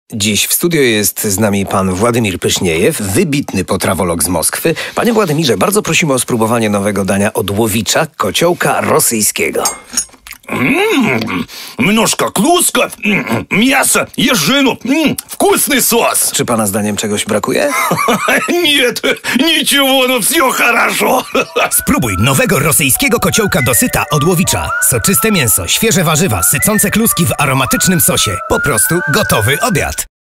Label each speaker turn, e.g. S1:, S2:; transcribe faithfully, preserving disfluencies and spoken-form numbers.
S1: Dziś w studio jest z nami pan Władimir Pyszniejew, wybitny potrawolog z Moskwy. Panie Władimirze, bardzo prosimy o spróbowanie nowego dania od Łowicza, kociołka rosyjskiego.
S2: Mmm, mnożka kluska, mm, mięso, jeżynu, mm, wkusny sos.
S1: Czy pana zdaniem czegoś brakuje?
S2: Нет, ничего, no все хорошо.
S3: Spróbuj nowego rosyjskiego kociołka dosyta od Łowicza. Soczyste mięso, świeże warzywa, sycące kluski w aromatycznym sosie. Po prostu gotowy obiad.